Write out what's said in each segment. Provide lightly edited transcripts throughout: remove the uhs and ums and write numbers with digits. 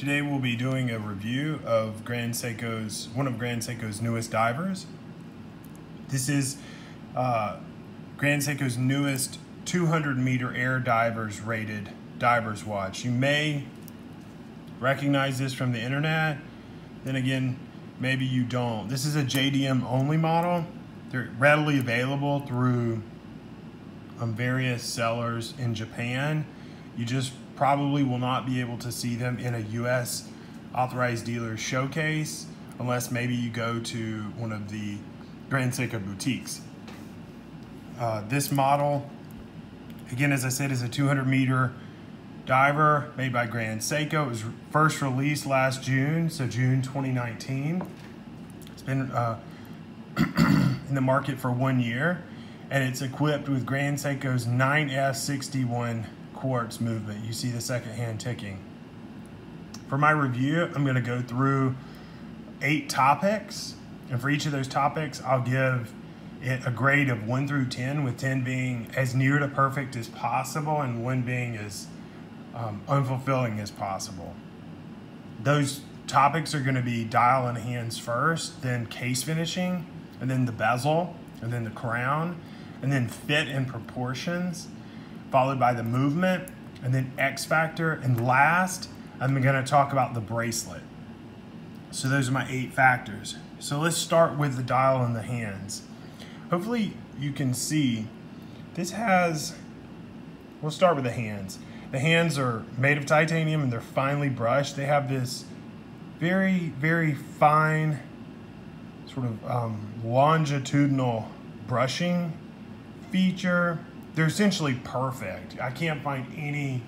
Today we'll be doing a review of one of Grand Seiko's newest divers. This is Grand Seiko's newest 200-meter air divers rated divers watch. You may recognize this from the internet, then again, maybe you don't. This is a JDM only model. They're readily available through various sellers in Japan. You just probably will not be able to see them in a US authorized dealer showcase unless maybe you go to one of the Grand Seiko boutiques. This model, again, as I said, is a 200-meter diver made by Grand Seiko. It was first released last June, so June 2019. It's been in the market for 1 year, and it's equipped with Grand Seiko's 9S61 quartz movement. You see the second hand ticking. For my review, I'm going to go through 8 topics, and for each of those topics, I'll give it a grade of 1 through 10, with 10 being as near to perfect as possible and 1 being as unfulfilling as possible. Those topics are going to be dial and hands first, then case finishing, and then the bezel, and then the crown, and then fit and proportions, followed by the movement, and then X factor, and last, I'm going to talk about the bracelet. So those are my 8 factors. So let's start with the dial and the hands. Hopefully you can see this we'll start with the hands. The hands are made of titanium and they're finely brushed. They have this very, very fine sort of longitudinal brushing feature. They're essentially perfect. I can't find any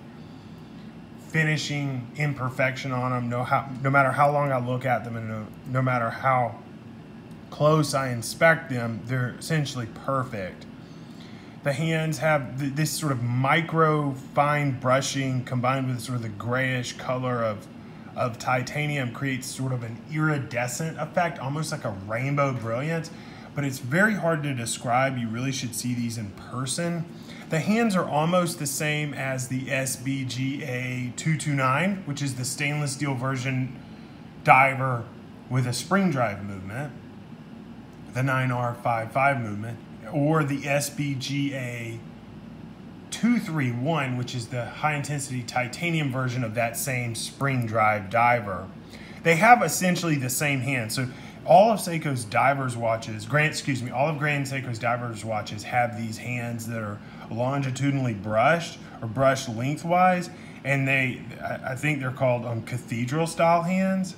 finishing imperfection on them, no matter how long I look at them and no matter how close I inspect them, they're essentially perfect. The hands have this sort of micro fine brushing combined with sort of the grayish color of titanium creates sort of an iridescent effect, almost like a rainbow brilliance, but it's very hard to describe. You really should see these in person. The hands are almost the same as the sbgx335, which is the stainless steel version diver with a spring drive movement, the 9R55 movement, or the sbgx231, which is the high intensity titanium version of that same spring drive diver. They have essentially the same hands. So all of Seiko's divers watches, all of Grand Seiko's divers watches have these hands that are longitudinally brushed or brushed lengthwise, and I think they're called cathedral style hands.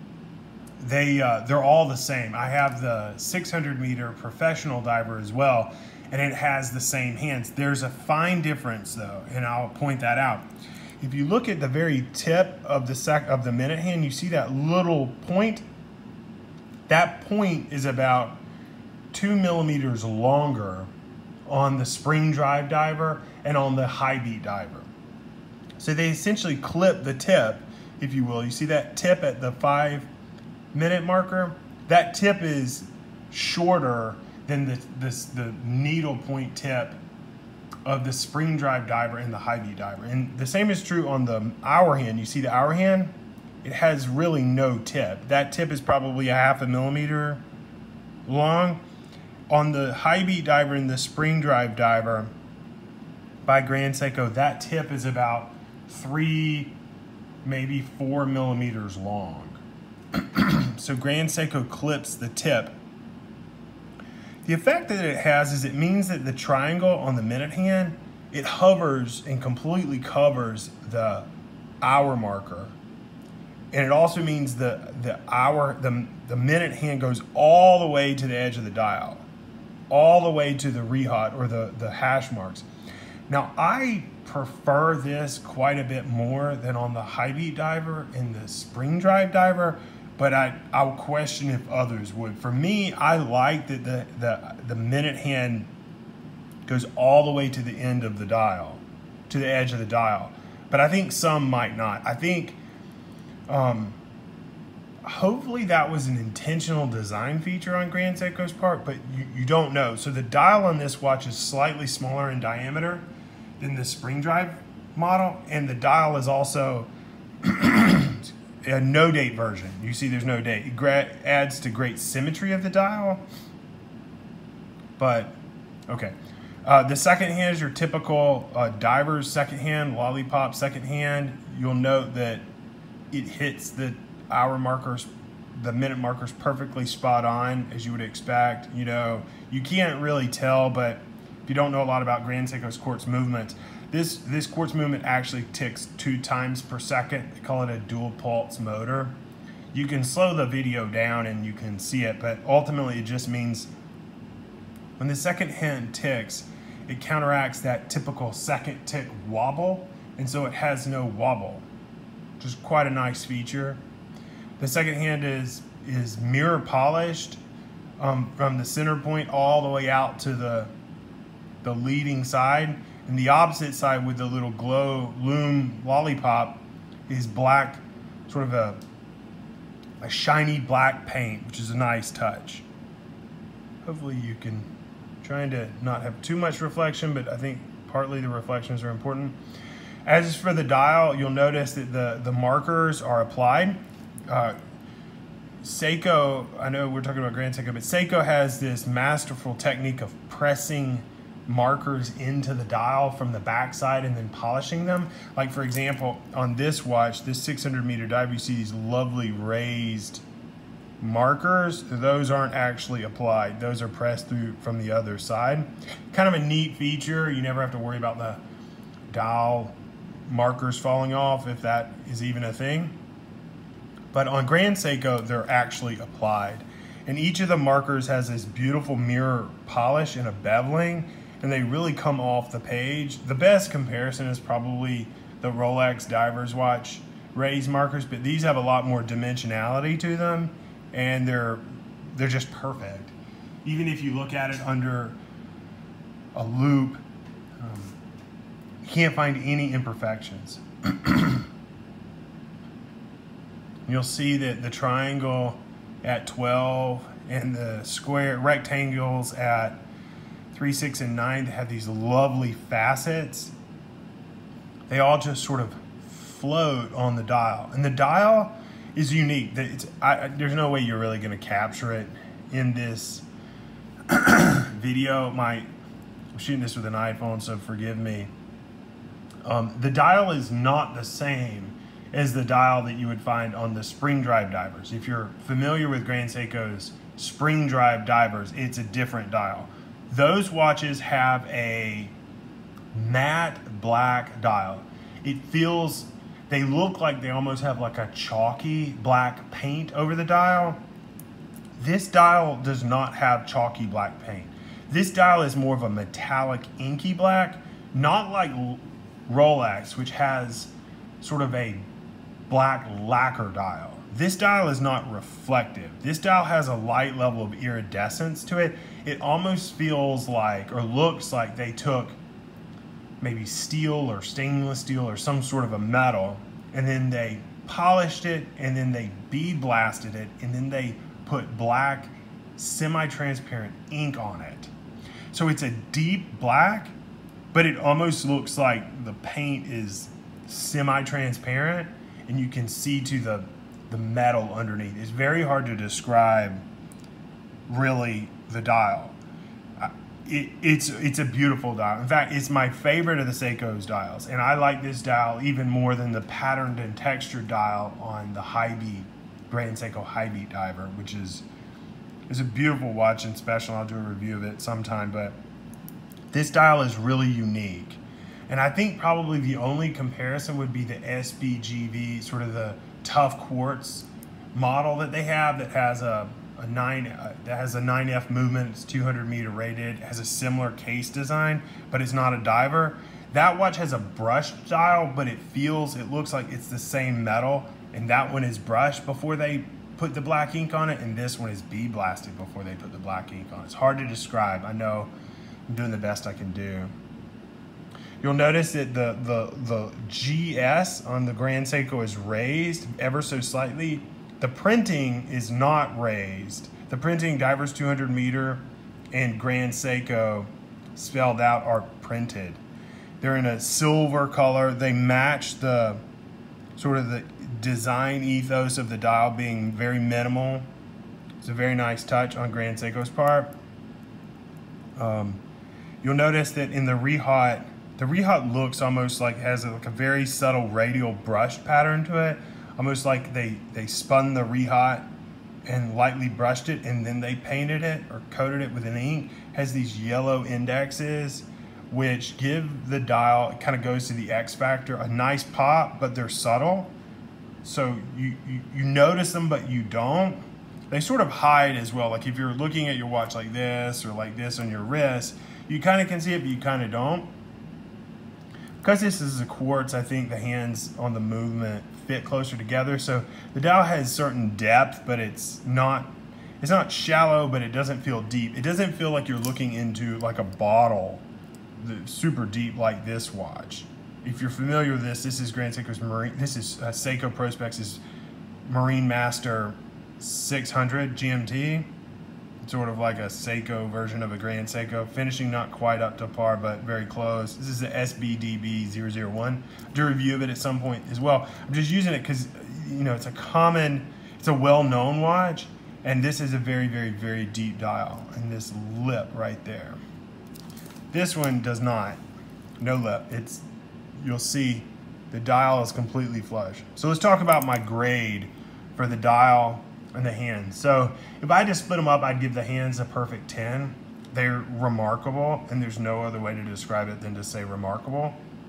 They're all the same. I have the 600-meter professional diver as well, and it has the same hands. There's a fine difference though, and I'll point that out. If you look at the very tip of the minute hand, you see that little point. That point is about 2 millimeters longer on the spring drive diver and on the high beat diver. So they essentially clip the tip, if you will. You see that tip at the 5-minute marker? That tip is shorter than the needle point tip of the spring drive diver and the high beat diver. And the same is true on the hour hand. You see the hour hand? It has really no tip. That tip is probably a 0.5 millimeter long. On the high beat diver and the spring drive diver by Grand Seiko, that tip is about 3, maybe 4 millimeters long. So Grand Seiko clips the tip. The effect that it has is it means that the triangle on the minute hand, it hovers and completely covers the hour marker. And it also means the minute hand goes all the way to the edge of the dial, all the way to the rehat or the hash marks. Now, I prefer this quite a bit more than on the high beat diver and the spring drive diver, but I'll question if others would. For me, I like that the minute hand goes all the way to the end of the dial, to the edge of the dial. But I think some might not. I think hopefully that was an intentional design feature on Grand Seiko's part, but you don't know. So the dial on this watch is slightly smaller in diameter than the spring drive model, and the dial is also a no date version. You see there's no date. It adds to great symmetry of the dial. But, okay. The second hand is your typical diver's second hand, lollipop second hand. You'll note that it hits the hour markers, the minute markers perfectly spot on, as you would expect. You know, you can't really tell, but if you don't know a lot about Grand Seiko's quartz movements, this quartz movement actually ticks 2 times per second. They call it a dual pulse motor. You can slow the video down and you can see it, but ultimately it just means when the second hand ticks, it counteracts that typical second tick wobble, and so it has no wobble, which is quite a nice feature. The second hand is mirror polished from the center point all the way out to the leading side, and the opposite side with the little glow loom lollipop is black, sort of a shiny black paint, which is a nice touch. Hopefully you can, trying to not have too much reflection, but I think partly the reflections are important. As for the dial, you'll notice that the markers are applied. Seiko, I know we're talking about Grand Seiko, but Seiko has this masterful technique of pressing markers into the dial from the backside and then polishing them. Like for example, on this watch, this 600 meter dive, you see these lovely raised markers. Those aren't actually applied. Those are pressed through from the other side. Kind of a neat feature. You never have to worry about the dial markers falling off, if that is even a thing. But on Grand Seiko, they're actually applied. And each of the markers has this beautiful mirror polish and a beveling, and they really come off the page. The best comparison is probably the Rolex Diver's Watch raised markers, but these have a lot more dimensionality to them, and they're just perfect. Even if you look at it under a loop, you can't find any imperfections. You'll see that the triangle at 12 and the square rectangles at 3, 6, and 9 have these lovely facets. They all just sort of float on the dial, and the dial is unique. There's no way you're really going to capture it in this video. I'm shooting this with an iPhone, so forgive me. The dial is not the same as the dial that you would find on the spring drive divers. If you're familiar with Grand Seiko's spring drive divers, it's a different dial. Those watches have a matte black dial. It feels, they look like they almost have like a chalky black paint over the dial. This dial does not have chalky black paint. This dial is more of a metallic inky black, not like Rolex, which has sort of a black lacquer dial. This dial is not reflective. This dial has a light level of iridescence to it. It almost feels like, or looks like, they took maybe steel or stainless steel or some sort of a metal, and then they polished it, and then they bead blasted it, and then they put black semi-transparent ink on it. So it's a deep black, but it almost looks like the paint is semi-transparent, and you can see to the metal underneath. It's very hard to describe really the dial. It's a beautiful dial. In fact, it's my favorite of the Seiko's dials, and I like this dial even more than the patterned and textured dial on the high beat Grand Seiko high beat diver, which is a beautiful watch and special. I'll do a review of it sometime, but this dial is really unique. And I think probably the only comparison would be the SBGV, sort of the tough quartz model that they have, that has a 9F movement. It's 200 meter rated. It has a similar case design, but it's not a diver. That watch has a brushed dial, but it looks like it's the same metal, and that one is brushed before they put the black ink on it, and this one is bead blasted before they put the black ink on it. It's hard to describe. I know I'm doing the best I can do. You'll notice that the GS on the Grand Seiko is raised ever so slightly. The printing is not raised. The printing, Diver's 200 meter and Grand Seiko spelled out, are printed. They're in a silver color. They match the sort of the design ethos of the dial being very minimal. It's a very nice touch on Grand Seiko's part. You'll notice that in the rehaut looks almost like has like a very subtle radial brush pattern to it, almost like they spun the rehaut and lightly brushed it and then they painted it or coated it with an ink. Has these yellow indexes which give the dial, it kind of goes to the X factor, a nice pop, but they're subtle. So you notice them, but you don't. They sort of hide as well. Like if you're looking at your watch like this or like this on your wrist, you kind of can see it, but you kind of don't. Because this is a quartz, I think the hands on the movement fit closer together. So the dial has certain depth, but it's not shallow, but it doesn't feel deep. It doesn't feel like you're looking into like a bottle super deep like this watch. If you're familiar with this, this is Grand Seiko's Marine, this is Seiko Prospex's Marine Master 600 GMT. It's sort of like a Seiko version of a Grand Seiko. Finishing not quite up to par, but very close. This is the sbgx335. I'll do a review of it at some point as well. I'm just using it because, you know, it's a well-known watch, and this is a very, very, very deep dial. And this lip right there. This one does not. No lip. You'll see the dial is completely flush. So let's talk about my grade for the dial and the hands. So if I just split them up, I'd give the hands a perfect 10. They're remarkable, and there's no other way to describe it than to say remarkable.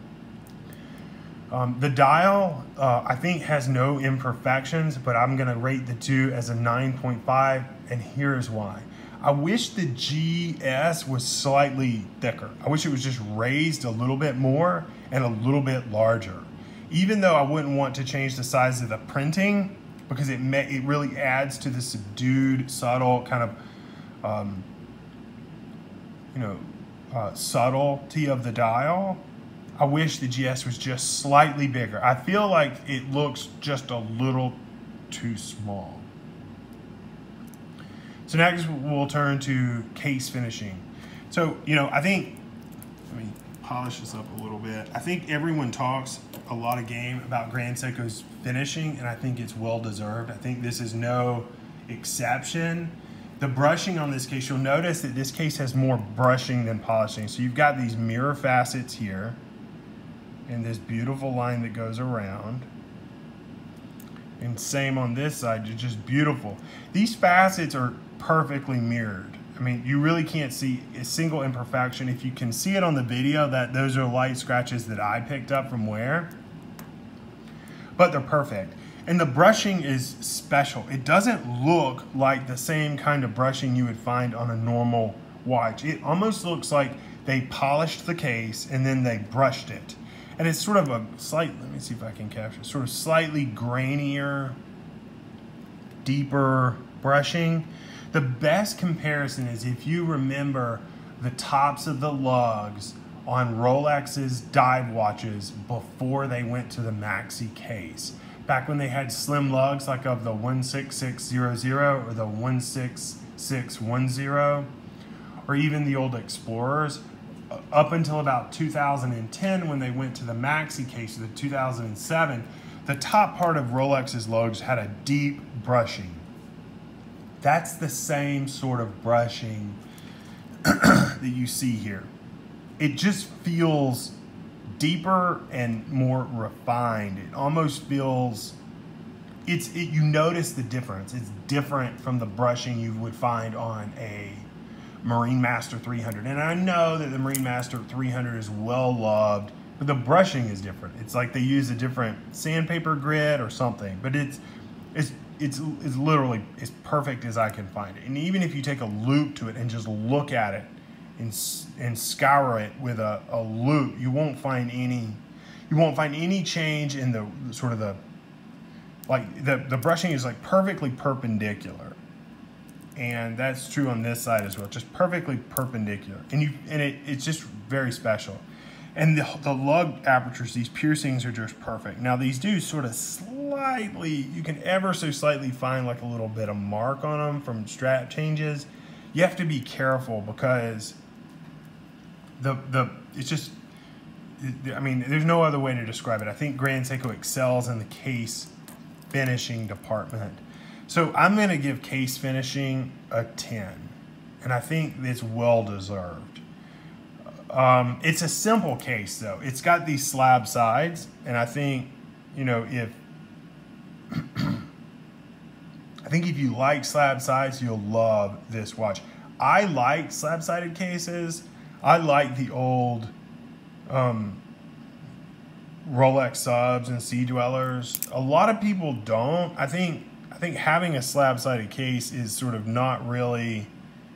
The dial, I think, has no imperfections, but I'm gonna rate the two as a 9.5, and here's why. I wish the GS was slightly thicker. I wish it was just raised a little bit more and a little bit larger. Even though I wouldn't want to change the size of the printing, because it really adds to the subdued, subtle kind of, subtlety of the dial. I wish the GS was just slightly bigger. I feel like it looks just a little too small. So next we'll turn to case finishing. So, you know, I think, let me polish this up a little bit. I think everyone talks a lot of game about Grand Seiko's finishing, and I think it's well deserved. I think this is no exception. The brushing on this case, you'll notice that this case has more brushing than polishing. So you've got these mirror facets here and this beautiful line that goes around. And same on this side, it's just beautiful. These facets are perfectly mirrored. I mean, you really can't see a single imperfection. If you can see it on the video, those are light scratches that I picked up from wear, but they're perfect. And the brushing is special. It doesn't look like the same kind of brushing you would find on a normal watch. It almost looks like they polished the case and then they brushed it. And it's sort of a slight, let me see if I can capture it, sort of slightly grainier, deeper brushing. The best comparison is if you remember the tops of the lugs on Rolex's dive watches before they went to the maxi case. Back when they had slim lugs like of the 16600 or the 16610, or even the old Explorers, up until about 2010 when they went to the maxi case, the 2007, the top part of Rolex's lugs had a deep brushing. That's the same sort of brushing that you see here. It just feels deeper and more refined. It almost feels, you notice the difference. It's different from the brushing you would find on a Marine Master 300. And I know that the Marine Master 300 is well loved, but the brushing is different. It's like they use a different sandpaper grit or something, but it's literally as perfect as I can find it. And even if you take a loop to it and just look at it and scour it with a loop, you won't find any change in the sort of the brushing is like perfectly perpendicular. And that's true on this side as well, just perfectly perpendicular. And it's just very special. And the lug apertures, these piercings are just perfect. Now these do sort of slightly, you can ever so slightly find like a little bit of mark on them from strap changes. You have to be careful because it's I mean, there's no other way to describe it. I think Grand Seiko excels in the case finishing department. So I'm going to give case finishing a 10, and I think it's well deserved. It's a simple case though. It's got these slab sides, and I think, you know, I think if you like slab sides, you'll love this watch. I like slab-sided cases. I like the old Rolex subs and Sea Dwellers. A lot of people don't. I think having a slab-sided case is sort of not really,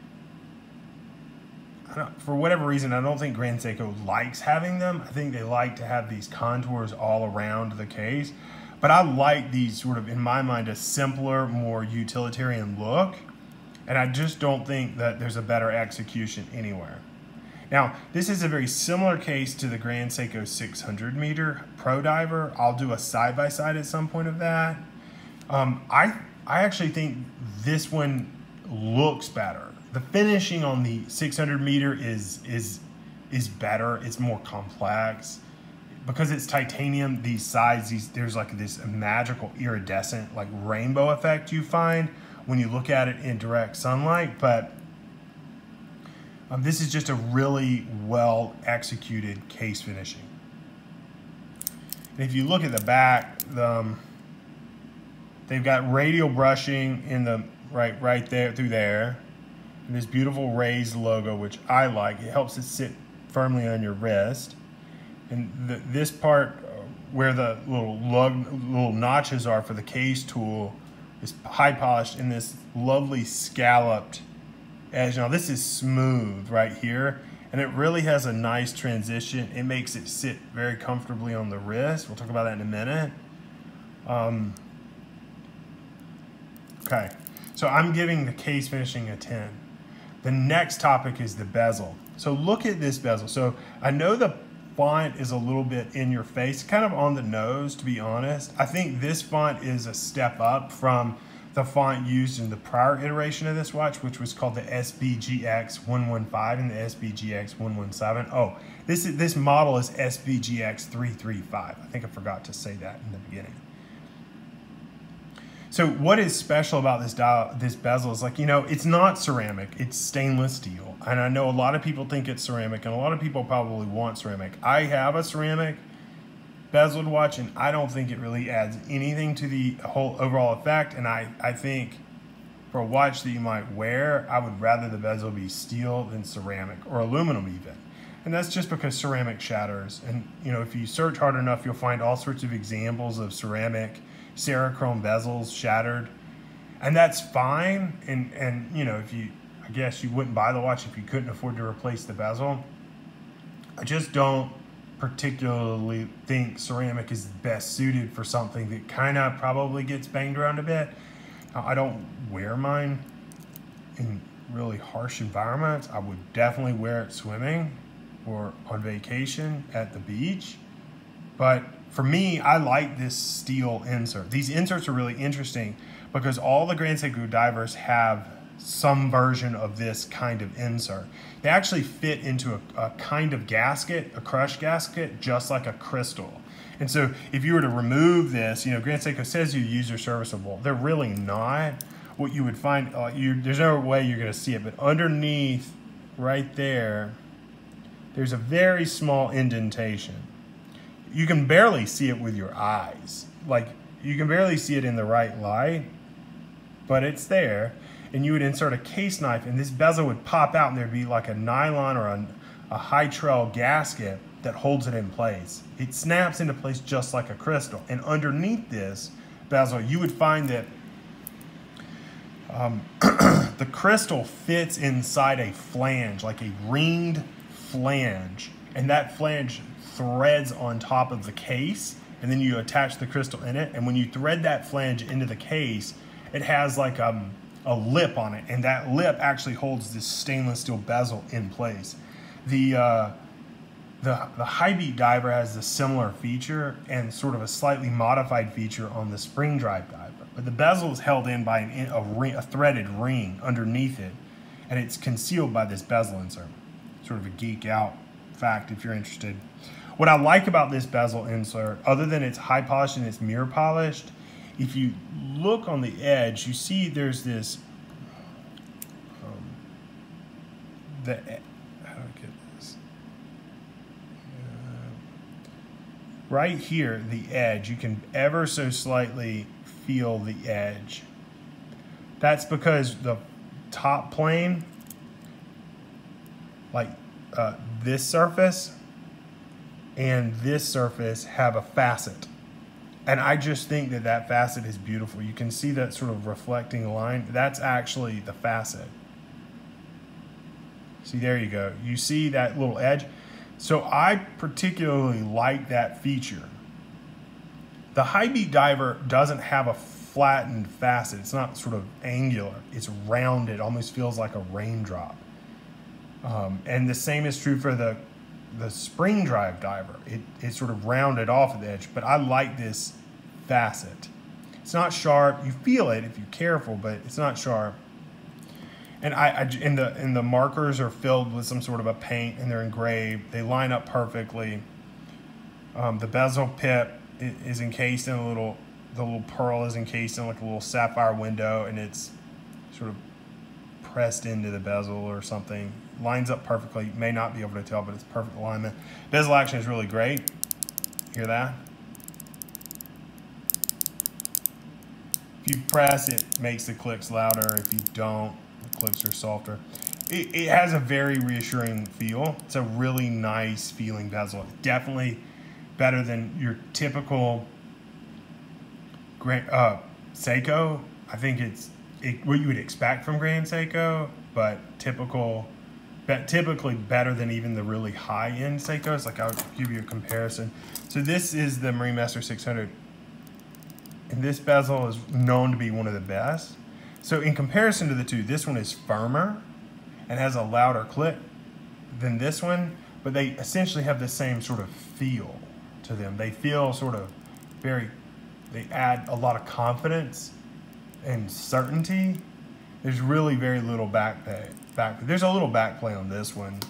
for whatever reason, I don't think Grand Seiko likes having them. I think they like to have these contours all around the case. But I like these sort of, in my mind, a simpler, more utilitarian look. And I just don't think that there's a better execution anywhere. Now, this is a very similar case to the Grand Seiko 600 meter Pro Diver. I'll do a side-by-side at some point of that. I actually think this one looks better. The finishing on the 600 meter is better. It's more complex. Because it's titanium, these sides, there's like this magical iridescent, like rainbow effect you find when you look at it in direct sunlight. But this is just a really well executed case finishing. And if you look at the back, they've got radial brushing in the right there through there, and this beautiful raised logo, which I like. It helps it sit firmly on your wrist. And this part where the little notches are for the case tool is high polished in this lovely scalloped edge. Now this is smooth right here, and it really has a nice transition. It makes it sit very comfortably on the wrist. We'll talk about that in a minute. Okay, so I'm giving the case finishing a 10. The next topic is the bezel. So look at this bezel. So I know the font is a little bit in your face, kind of on the nose, to be honest. I think this font is a step up from the font used in the prior iteration of this watch, which was called the sbgx335 and the sbgx317. Oh, this model is sbgx335. I think I forgot to say that in the beginning. So what is special about this bezel is, like, you know, it's not ceramic, it's stainless steel. And I know a lot of people think it's ceramic, and a lot of people probably want ceramic. I have a ceramic bezeled watch, and I don't think it really adds anything to the whole overall effect. And I think for a watch that you might wear, I would rather the bezel be steel than ceramic, or aluminum even. And that's just because ceramic shatters. And, you know, if you search hard enough, you'll find all sorts of examples of ceramic Cerachrome bezels shattered, and that's fine. And you know, I guess you wouldn't buy the watch if you couldn't afford to replace the bezel. I just don't particularly think ceramic is best suited for something that kind of probably gets banged around a bit. I don't wear mine in really harsh environments. I would definitely wear it swimming or on vacation at the beach. But for me, I like this steel insert. These inserts are really interesting because all the Grand Seiko divers have some version of this kind of insert. They actually fit into a kind of gasket, a crush gasket, just like a crystal. And so if you were to remove this, you know, Grand Seiko says you user serviceable. They're really not. What you would find, there's no way you're going to see it, but underneath right there, there's a very small indentation. You can barely see it with your eyes. Like, you can barely see it in the right light, but it's there. And you would insert a case knife, and this bezel would pop out, and there'd be like a nylon or a high trail gasket that holds it in place. It snaps into place just like a crystal. And underneath this bezel, you would find that the crystal fits inside a flange, like a ringed flange, and that flange threads on top of the case, and then you attach the crystal in it. And when you thread that flange into the case, it has like a lip on it, and that lip actually holds this stainless steel bezel in place. The high beat diver has a similar feature and sort of a slightly modified feature on the spring drive diver, but the bezel is held in by a threaded ring underneath it, and it's concealed by this bezel insert. Sort of a geek out fact if you're interested. What I like about this bezel insert, other than it's high polished and it's mirror polished, if you look on the edge, you see there's this, how do I get this? Right here, the edge, you can ever so slightly feel the edge. That's because the top plane, like this surface and this surface, have a facet. And I just think that that facet is beautiful. You can see that sort of reflecting line. That's actually the facet. See, there you go. You see that little edge? So I particularly like that feature. The high beat diver doesn't have a flattened facet. It's not sort of angular. It's rounded, almost feels like a raindrop. And the same is true for the spring drive diver. It's sort of rounded off at the edge, but I like this facet. It's not sharp. You feel it if you're careful, but it's not sharp. And and the markers are filled with some sort of a paint, and they're engraved. They line up perfectly. The bezel pip is encased in the little pearl is encased in like a little sapphire window, and it's sort of pressed into the bezel or something. Lines up perfectly. You may not be able to tell, but it's perfect alignment. Bezel action is really great. Hear that? If you press, it makes the clicks louder. If you don't, the clicks are softer. It has a very reassuring feel. It's a really nice feeling bezel. Definitely better than your typical Grand Seiko. I think it's what you would expect from Grand Seiko, but typically better than even the really high-end Seikos. Like, I'll give you a comparison. So this is the Marine Master 600. And this bezel is known to be one of the best. So in comparison to the two, this one is firmer and has a louder click than this one, but they essentially have the same sort of feel to them. They feel sort of they add a lot of confidence and certainty. There's really very little back play. There's a little back play on this one.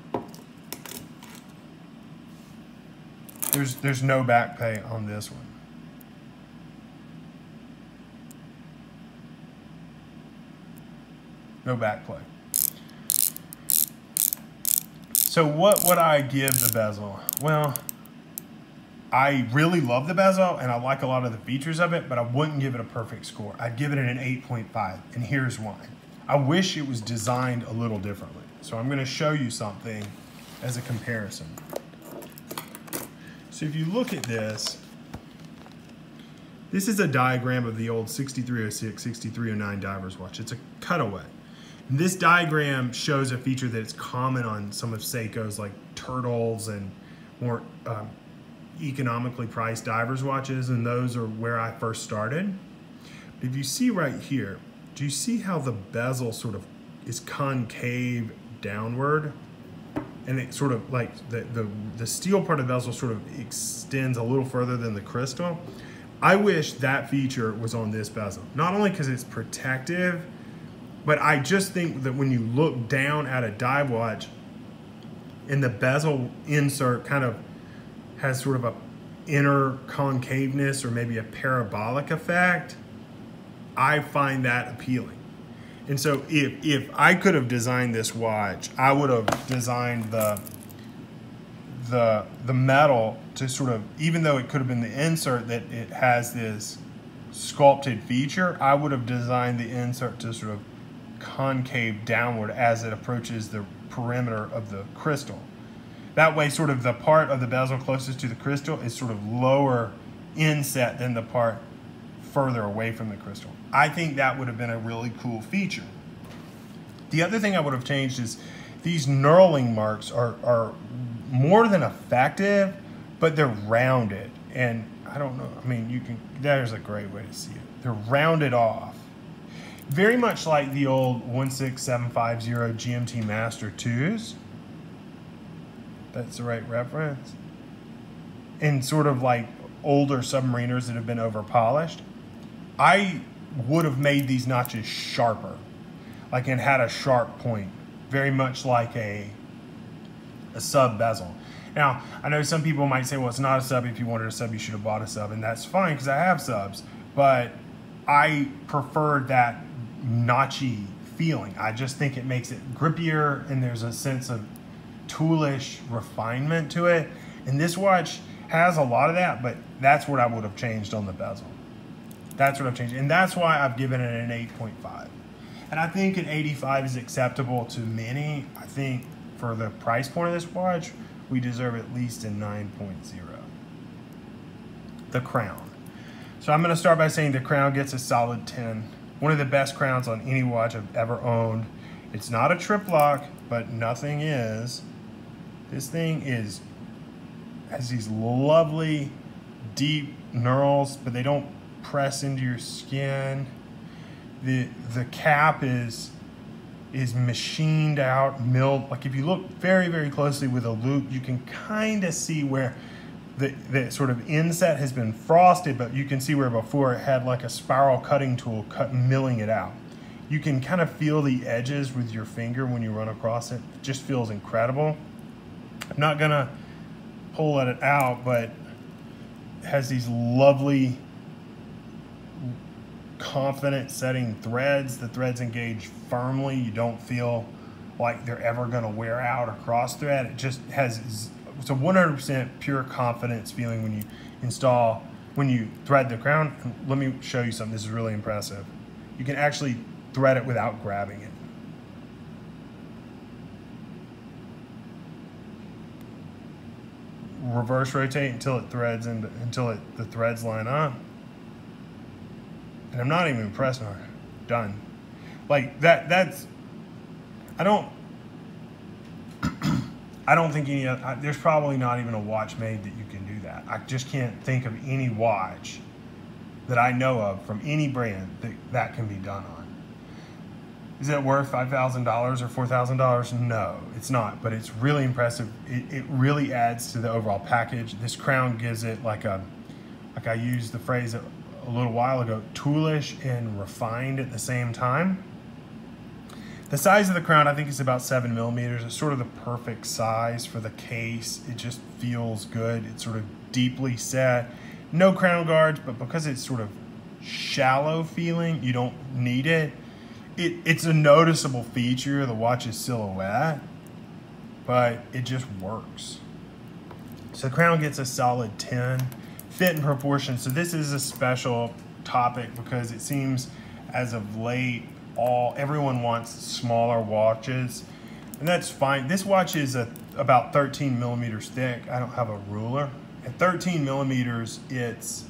There's no back play on this one. No back play. So what would I give the bezel? Well, I really love the bezel and I like a lot of the features of it, but I wouldn't give it a perfect score. I'd give it an 8.5, and here's why. I wish it was designed a little differently. So I'm gonna show you something as a comparison. So if you look at this is a diagram of the old 6306, 6309 diver's watch. It's a cutaway. And this diagram shows a feature that's common on some of Seiko's, like turtles and more economically priced diver's watches, and those are where I first started. But if you see right here, do you see how the bezel sort of is concave downward? And it sort of like the steel part of the bezel sort of extends a little further than the crystal. I wish that feature was on this bezel. Not only because it's protective, but I just think that when you look down at a dive watch and the bezel insert kind of has sort of a inner concaveness or maybe a parabolic effect, I find that appealing. And so if I could have designed this watch, I would have designed the metal to sort of, even though it could have been the insert that it has this sculpted feature, I would have designed the insert to sort of concave downward as it approaches the perimeter of the crystal. That way, sort of the part of the bezel closest to the crystal is sort of lower inset than the part further away from the crystal. I think that would have been a really cool feature. The other thing I would have changed is these knurling marks are more than effective, but they're rounded. And I don't know, I mean, there's a great way to see it. They're rounded off. Very much like the old 16750 GMT Master 2s. That's the right reference. And sort of like older submariners that have been over polished. I would have made these notches sharper, like and had a sharp point, very much like a sub bezel. Now, I know some people might say, well, it's not a sub. If you wanted a sub, you should have bought a sub. And that's fine because I have subs. But I prefer that notchy feeling. I just think it makes it grippier and there's a sense of toolish refinement to it. And this watch has a lot of that, but that's what I would have changed on the bezel. That's what I've changed. And that's why I've given it an 8.5. And I think an 85 is acceptable to many. I think for the price point of this watch, we deserve at least a 9.0. The crown. So I'm gonna start by saying the crown gets a solid 10. One of the best crowns on any watch I've ever owned. It's not a trip lock, but nothing is. This thing has these lovely deep knurls, but they don't press into your skin. The cap is machined out, milled. Like if you look very, very closely with a loupe, you can kind of see where the sort of inset has been frosted, but you can see where before it had like a spiral cutting tool milling it out. You can kind of feel the edges with your finger when you run across it. It just feels incredible. I'm not gonna pull it out, but it has these lovely confident setting threads. The threads engage firmly. You don't feel like they're ever going to wear out or cross thread. It just has, it's a 100% pure confidence feeling when you thread the crown. And let me show you something. This is really impressive. You can actually thread it without grabbing it. Reverse rotate until it threads the threads line up. And I'm not even pressing hard. Done. Like that's, I don't think there's probably not even a watch made that you can do that. I just can't think of any watch that I know of from any brand that can be done on. Is it worth $5,000 or $4,000? No, it's not, but it's really impressive. It really adds to the overall package. This crown gives it like I used the phrase a little while ago, toolish and refined at the same time. The size of the crown, I think, is about 7 millimeters. It's sort of the perfect size for the case. It just feels good. It's sort of deeply set. No crown guards, but because it's sort of shallow feeling, you don't need it. It's a noticeable feature of the watch's silhouette, but it just works. So the crown gets a solid 10. Fit and proportion. So this is a special topic because it seems as of late everyone wants smaller watches, and that's fine. This watch is about 13 millimeters thick. I don't have a ruler. At 13 millimeters, it's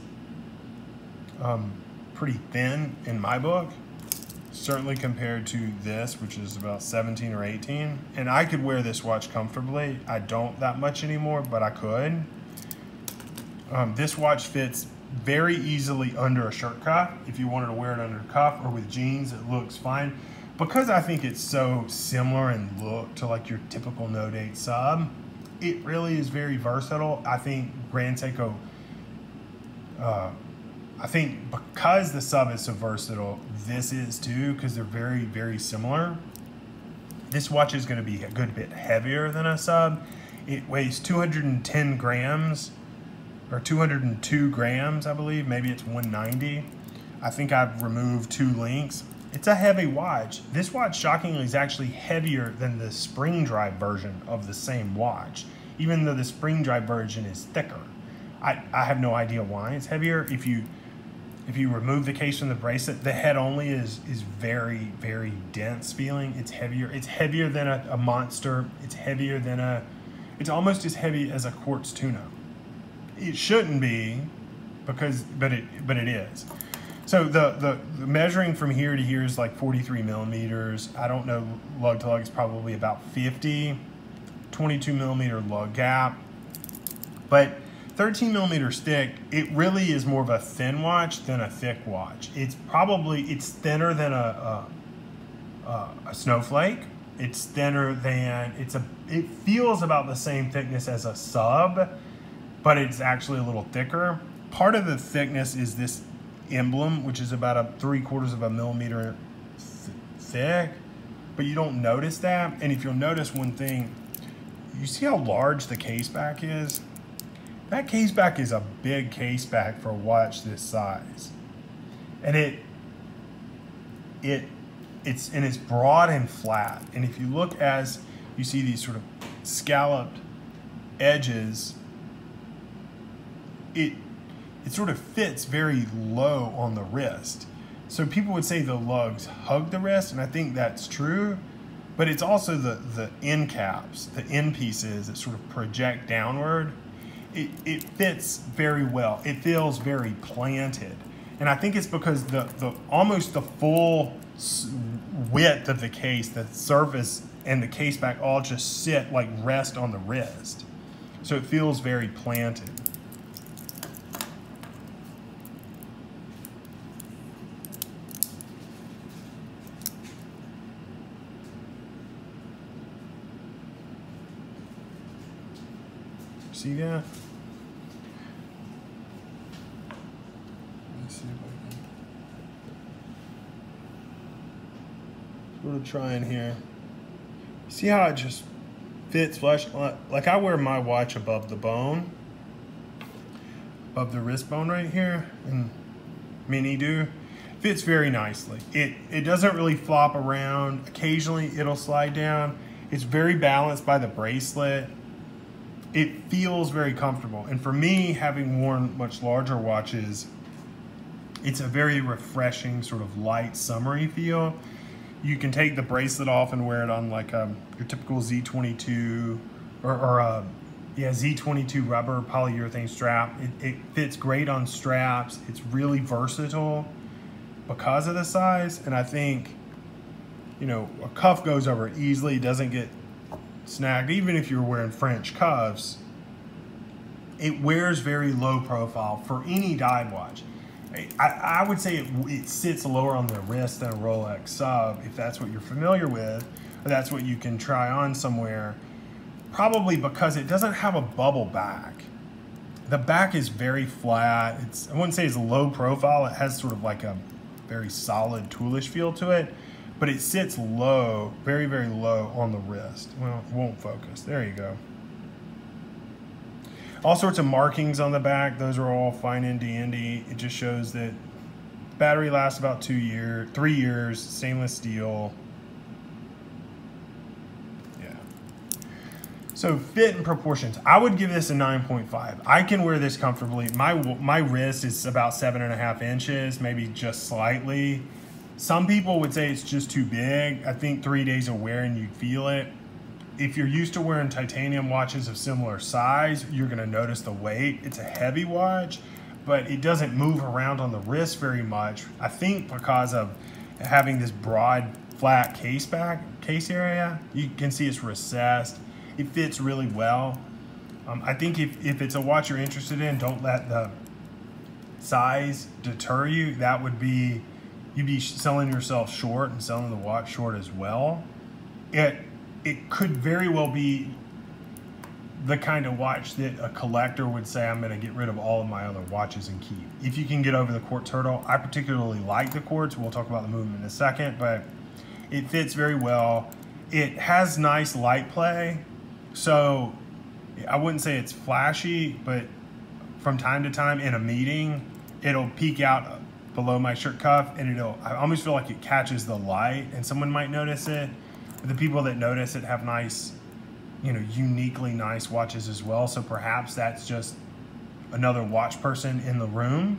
pretty thin in my book, certainly compared to this, which is about 17 or 18. And I could wear this watch comfortably. I don't that much anymore, but I could. This watch fits very easily under a shirt cuff. If you wanted to wear it under a cuff or with jeans, it looks fine. Because I think it's so similar in look to like your typical no-date sub, it really is very versatile. I think Grand Seiko, I think because the sub is so versatile, this is too, because they're very, very similar. This watch is going to be a good bit heavier than a sub. It weighs 210 grams. Or 202 grams, I believe. Maybe it's 190. I think I've removed 2 links. It's a heavy watch. This watch, shockingly, is actually heavier than the spring drive version of the same watch, even though the spring drive version is thicker. I have no idea why it's heavier. If you remove the case from the bracelet, the head only is very, very dense feeling. It's heavier. It's heavier than a monster. It's heavier than it's almost as heavy as a quartz tuna. It shouldn't be, but it is. So the measuring from here to here is like 43 millimeters. I don't know, lug to lug is probably about 50. 22 millimeter lug gap, but 13 millimeters thick. It really is more of a thin watch than a thick watch. It's thinner than a snowflake. It's thinner than it feels about the same thickness as a sub, but it's actually a little thicker. Part of the thickness is this emblem, which is about 3/4 of a millimeter thick, but you don't notice that. And if you'll notice one thing, you see how large the case back is? That case back is a big case back for a watch this size. And it's broad and flat. And if you look as you see these sort of scalloped edges, it sort of fits very low on the wrist. So people would say the lugs hug the wrist, and I think that's true, but it's also the end caps, the end pieces that sort of project downward. It fits very well. It feels very planted. And I think it's because the almost the full width of the case, the surface and the case back all just sit like rest on the wrist. So it feels very planted. See that? Let's see if I can sort of try in here. See how it just fits flush? Like I wear my watch above the bone, above the wrist bone right here, and many do. Fits very nicely. It doesn't really flop around. Occasionally it'll slide down. It's very balanced by the bracelet. It feels very comfortable. And for me, having worn much larger watches, it's a very refreshing sort of light summery feel. You can take the bracelet off and wear it on like your typical Z22 or Z22 rubber polyurethane strap. It fits great on straps. It's really versatile because of the size. And I think, you know, a cuff goes over it easily, doesn't get snagged. Even if you're wearing French cuffs, it wears very low profile for any dive watch. I would say it sits lower on the wrist than a Rolex sub, if that's what you're familiar with, or that's what you can try on somewhere, probably because it doesn't have a bubble back. The back is very flat. I wouldn't say it's low profile. It has sort of like a very solid toolish feel to it, but it sits low, very, very low on the wrist. Well, it won't focus. There you go. All sorts of markings on the back. Those are all fine and dandy. It just shows that battery lasts about 3 years, stainless steel. Yeah. So fit and proportions. I would give this a 9.5. I can wear this comfortably. My wrist is about 7.5 inches, maybe just slightly. Some people would say it's just too big. I think 3 days of wearing, you feel it. If you're used to wearing titanium watches of similar size, you're gonna notice the weight. It's a heavy watch, but it doesn't move around on the wrist very much. I think because of having this broad, flat case area, you can see it's recessed. It fits really well. I think if it's a watch you're interested in, don't let the size deter you. That would be, you'd be selling yourself short and selling the watch short as well. It could very well be the kind of watch that a collector would say, I'm gonna get rid of all of my other watches and keep. If you can get over the quartz hurdle. I particularly like the quartz. We'll talk about the movement in a second, but it fits very well. It has nice light play. So I wouldn't say it's flashy, but from time to time in a meeting, it'll peek out below my shirt cuff and I almost feel like it catches the light and someone might notice it. The people that notice it have nice, you know, uniquely nice watches as well. So perhaps that's just another watch person in the room.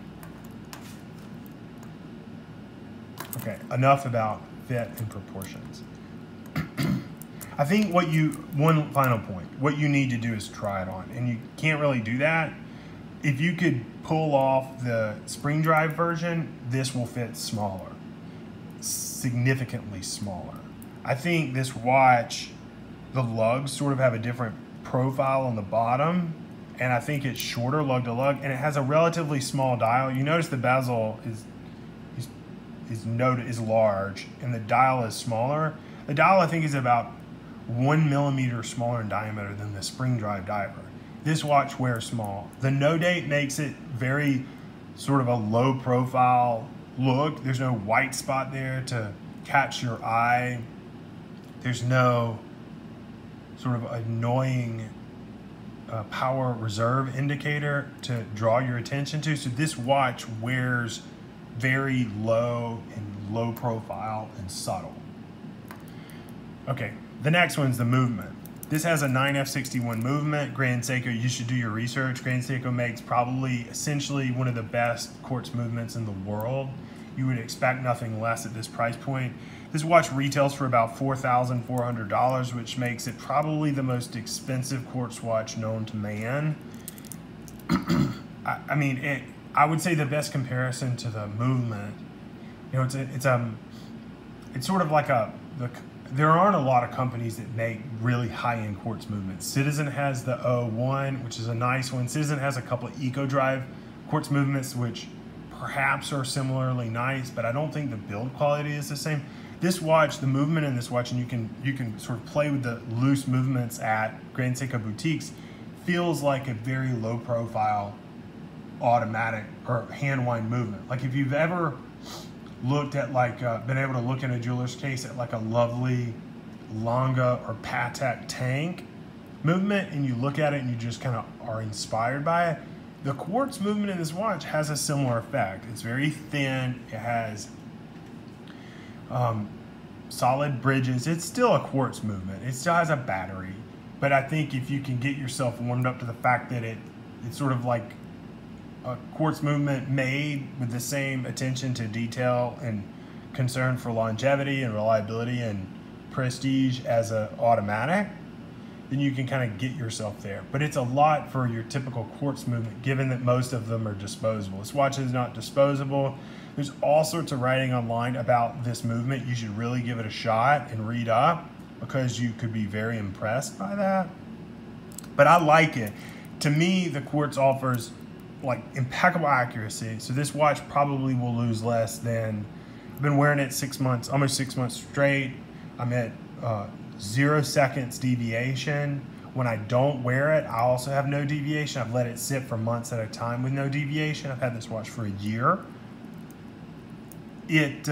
Okay, enough about fit and proportions. I think one final point, what you need to do is try it on. And you can't really do that. If you could pull off the spring drive version, this will fit smaller, significantly smaller. I think this watch, the lugs sort of have a different profile on the bottom, and I think it's shorter lug to lug, and it has a relatively small dial. You notice the bezel is large, and the dial is smaller. The dial, I think, is about 1 millimeter smaller in diameter than the spring drive diver. This watch wears small. The no date makes it very sort of a low profile look. There's no white spot there to catch your eye. There's no sort of annoying power reserve indicator to draw your attention to. So this watch wears very low and low profile and subtle. Okay, the next one's the movement. This has a 9F61 movement. Grand Seiko, you should do your research. Grand Seiko makes probably essentially one of the best quartz movements in the world. You would expect nothing less at this price point. This watch retails for about $4,400, which makes it probably the most expensive quartz watch known to man. I mean, I would say the best comparison to the movement, you know, it's sort of like there aren't a lot of companies that make really high-end quartz movements. Citizen has the 01, which is a nice one. Citizen has a couple of Eco Drive quartz movements, which perhaps are similarly nice, but I don't think the build quality is the same. This watch, the movement in this watch, and you can sort of play with the loose movements at Grand Seiko boutiques, feels like a very low profile automatic or hand wind movement. Like if you've ever looked at been able to look in a jeweler's case at like a lovely Longa or Patek tank movement, and you look at it and you just kind of are inspired by it, the quartz movement in this watch has a similar effect. It's very thin. It has solid bridges. It's still a quartz movement. It still has a battery. But I think if you can get yourself warmed up to the fact that it's sort of like a quartz movement made with the same attention to detail and concern for longevity and reliability and prestige as an automatic, then you can kind of get yourself there. But it's a lot for your typical quartz movement, given that most of them are disposable. This watch is not disposable. There's all sorts of writing online about this movement. You should really give it a shot and read up, because you could be very impressed by that. But I like it. To me, the quartz offers like impeccable accuracy. So this watch probably will lose less than, I've been wearing it 6 months, almost 6 months straight. I'm at 0 seconds deviation. When I don't wear it, I also have no deviation. I've let it sit for months at a time with no deviation. I've had this watch for a year. It's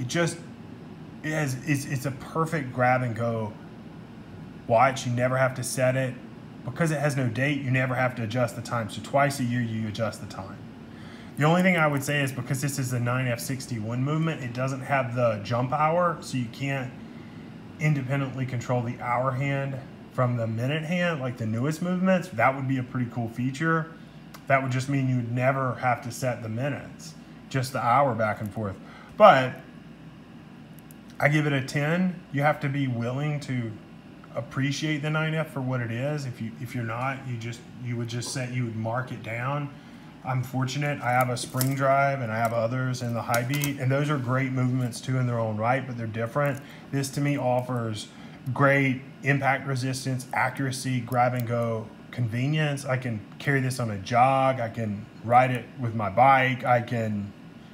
a perfect grab and go watch. You never have to set it. Because it has no date, you never have to adjust the time. So twice a year, you adjust the time. The only thing I would say is, because this is the 9F61 movement, it doesn't have the jump hour, so you can't independently control the hour hand from the minute hand, like the newest movements. That would be a pretty cool feature. That would just mean you would never have to set the minutes, just the hour back and forth. But I give it a 10. You have to be willing to appreciate the 9F for what it is. If you're not, you would mark it down. I'm fortunate. I have a spring drive and I have others in the high beat, and those are great movements too in their own right, but they're different. This to me offers great impact resistance, accuracy, grab and go convenience. I can carry this on a jog. I can ride it with my bike. I can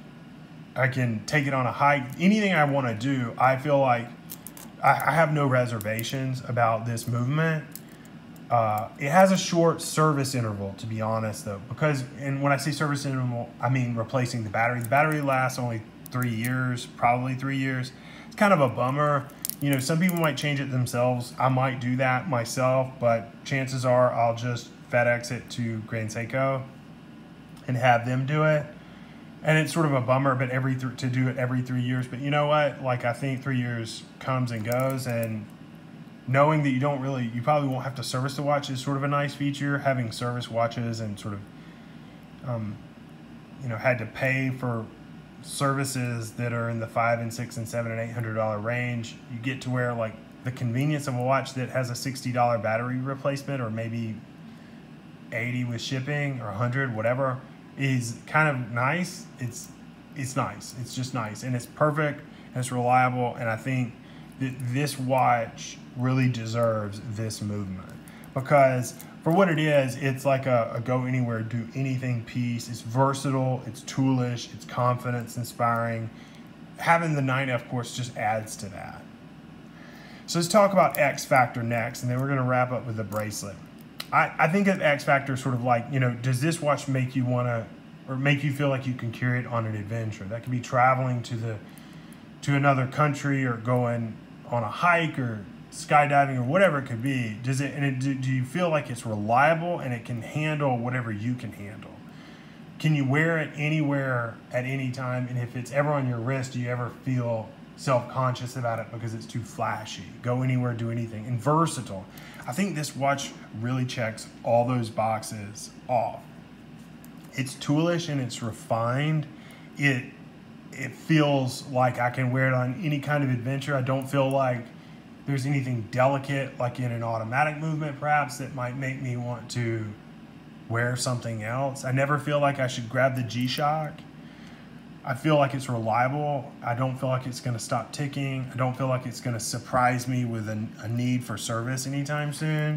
take it on a hike. Anything I want to do, I feel like I have no reservations about this movement. It has a short service interval, to be honest, though, and when I say service interval, I mean replacing the battery. The battery lasts only 3 years, probably 3 years. It's kind of a bummer. You know, some people might change it themselves. I might do that myself, but chances are I'll just FedEx it to Grand Seiko and have them do it. And it's sort of a bummer, but to do it every 3 years. But you know what? Like, I think 3 years comes and goes, and knowing that you probably won't have to service the watch is sort of a nice feature. Having service watches and sort of, had to pay for services that are in the $500 and $600 and $700 and $800 range, you get to where like the convenience of a watch that has a $60 battery replacement, or maybe $80 with shipping, or $100, whatever, is kind of nice. It's nice. It's just nice, and it's perfect, and it's reliable, and I think that this watch really deserves this movement, because for what it is, it's like a go anywhere, do anything piece. It's versatile, it's toolish, it's confidence inspiring. Having the 9F course just adds to that. So let's talk about X Factor next, and then we're going to wrap up with the bracelet. I think of X Factor sort of like, does this watch make you want to, or make you feel like you can carry it on an adventure? That could be traveling to another country, or going on a hike, or skydiving or whatever it could be, do you feel like it's reliable and it can handle whatever you can handle? Can you wear it anywhere at any time? And if it's ever on your wrist, do you ever feel self-conscious about it because it's too flashy? Go anywhere, do anything. And versatile. I think this watch really checks all those boxes off. It's toolish and it's refined. It feels like I can wear it on any kind of adventure. I don't feel like there's anything delicate, like in an automatic movement perhaps, that might make me want to wear something else. I never feel like I should grab the G-Shock. I feel like it's reliable. I don't feel like it's going to stop ticking. I don't feel like it's going to surprise me with a need for service anytime soon.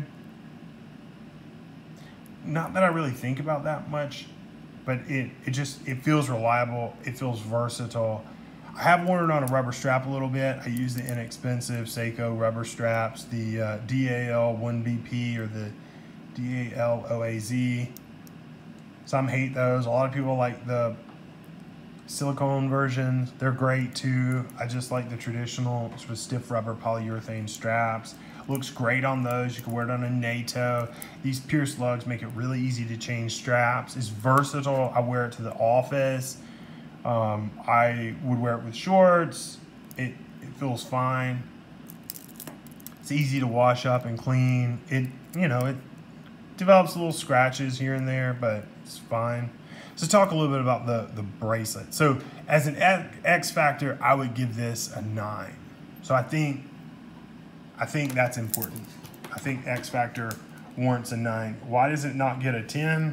Not that I really think about that much, but it feels reliable. It feels versatile. I have worn it on a rubber strap a little bit. I use the inexpensive Seiko rubber straps, the DAL 1BP or the DAL OAZ. Some hate those. A lot of people like the silicone versions. They're great too. I just like the traditional sort of stiff rubber polyurethane straps. Looks great on those. You can wear it on a NATO. These pierced lugs make it really easy to change straps. It's versatile. I wear it to the office. I would wear it with shorts. It feels fine. It's easy to wash up and clean. It develops little scratches here and there, but it's fine. So talk a little bit about the bracelet. So as an X factor, I would give this a 9. So I think that's important. I think X factor warrants a 9. Why does it not get a 10?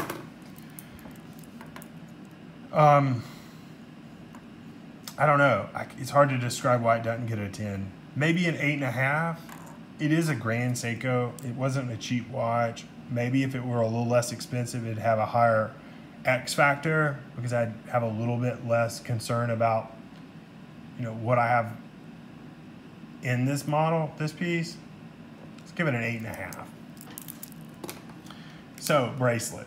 I don't know. It's hard to describe why it doesn't get a 10. Maybe an 8.5. It is a Grand Seiko. It wasn't a cheap watch. Maybe if it were a little less expensive, it'd have a higher X factor because I'd have a little bit less concern about, what I have in this model, this piece. Let's give it an 8.5. So, bracelet.